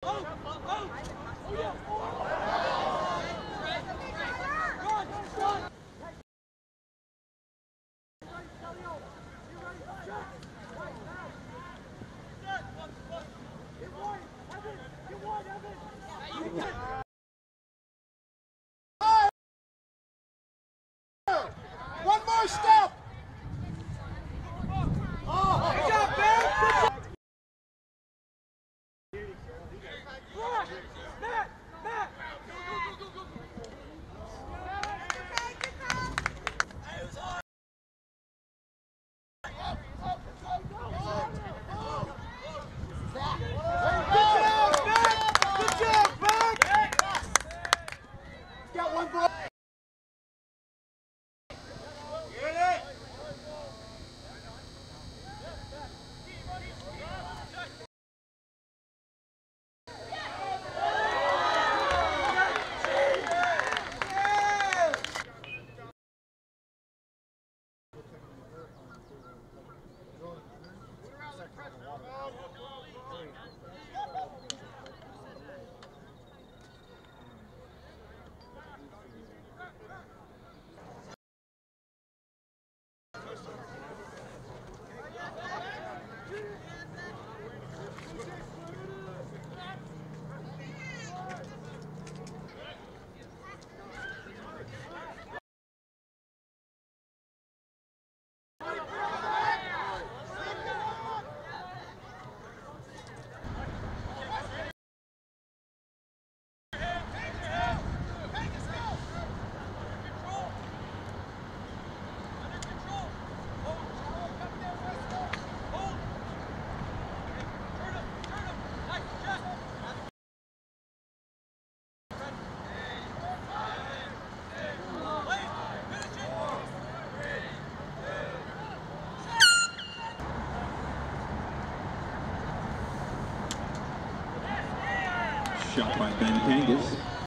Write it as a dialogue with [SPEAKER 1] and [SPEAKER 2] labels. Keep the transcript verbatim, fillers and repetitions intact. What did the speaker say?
[SPEAKER 1] One more step!
[SPEAKER 2] Oh, good job, Ben! Matt! Matt! Go, go, go, go, go! Good job, Matt!
[SPEAKER 1] Got one ball.
[SPEAKER 3] Shot by Ben Kangas.